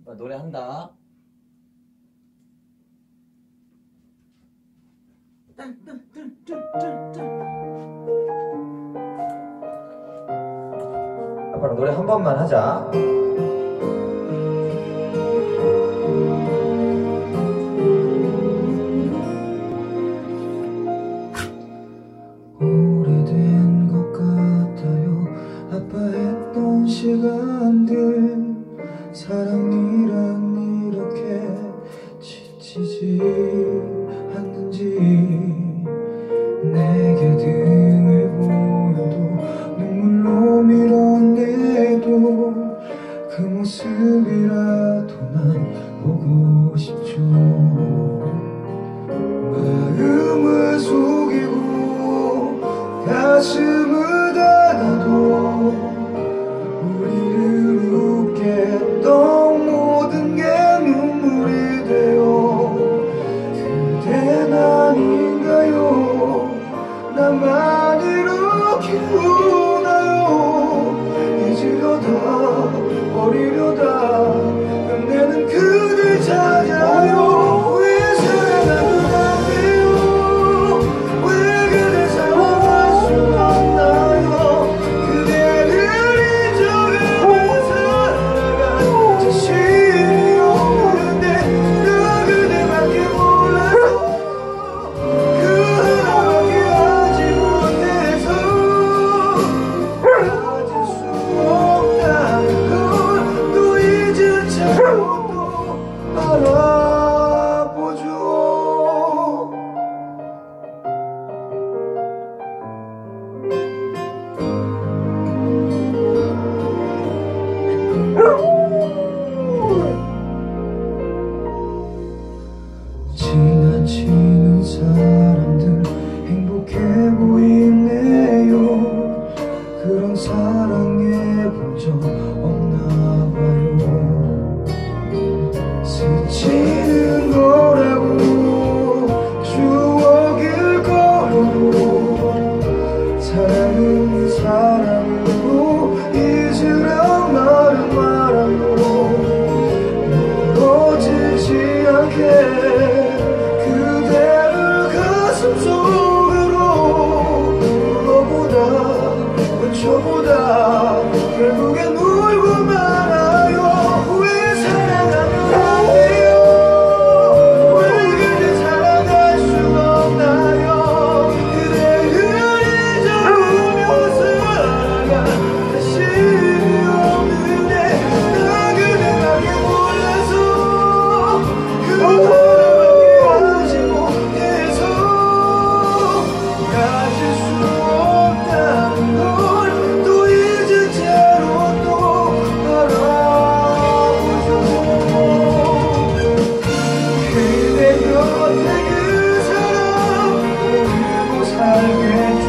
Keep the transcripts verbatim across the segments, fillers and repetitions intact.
노래한다. 아빠랑 노래 한 번만 하자. 오래된 것 같아요. 아파했던 시간들. 사랑이란 이렇게 지치지 않는지. 내게 등을 보여도 눈물로 밀어내도 그 모습이라도만 보고 싶죠. 마음을 속이고 가슴을 닫아도 우리를 웃게 했던 모든 게 눈물이 돼요. 그댄 아닌가요? 나만 이렇게 우나요? 잊으려다 버리려다 끝내는 그댈 찾아요. 왜 사랑하면 안 돼요? 왜 그댈 사랑할 수 없나요? 그대를 잊어가며 살아간 자신이 없는데 나 그대밖에 몰라서 그 하나밖에 하지 못해서 가질 수 없다는 걸 또 잊은 채로 또 알아보죠. 지나치는 사람들 행복해 보이네요. 그런 사랑해본 적 없나 봐요. 스치는 거라고 추억일 거라고 사랑은 사랑으로 잊으란 말은 말아요. 멀어지지 않게 그대를 가슴속으로 불러보다 외쳐보다 결국엔 울고 말아요. 왜 사랑하면 안 돼요? 왜 그대 사랑할 수 없나요? 그대를 잊어보며 살아간 자신이 없는데 나 그대밖에 몰라서 그 하나밖에 하지 못해서 가질 수 없다는 걸 또 잊은 채로 또 바라보죠. 그대 곁에 그 사람 오늘도 살겠죠.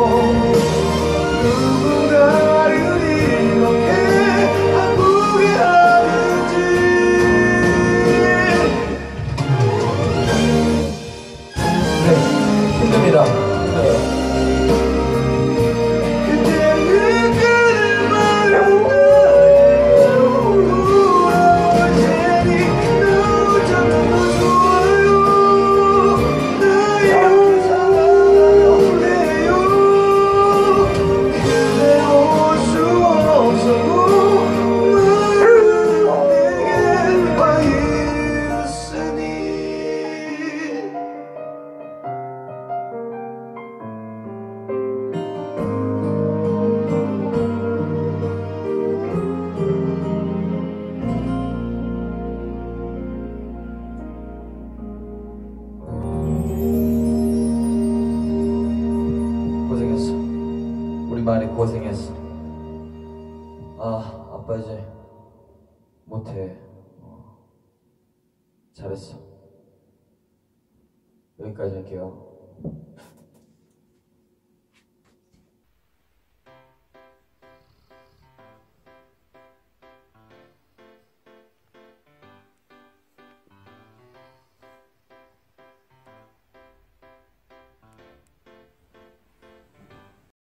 누군가를 이렇게 아프게 하는지. 네, 힘듭니다. 네. 그때는 그대만 돌아올 테니 나 어쩌면 더 좋아요. 나의 사랑하려 해요. 그대 올 수 없어도 마음은 내게 와 있으니. 고생했어. 우리 많이 고생했어. 아, 아빠 이제 못해. 어, 잘했어. 여기까지 할게요.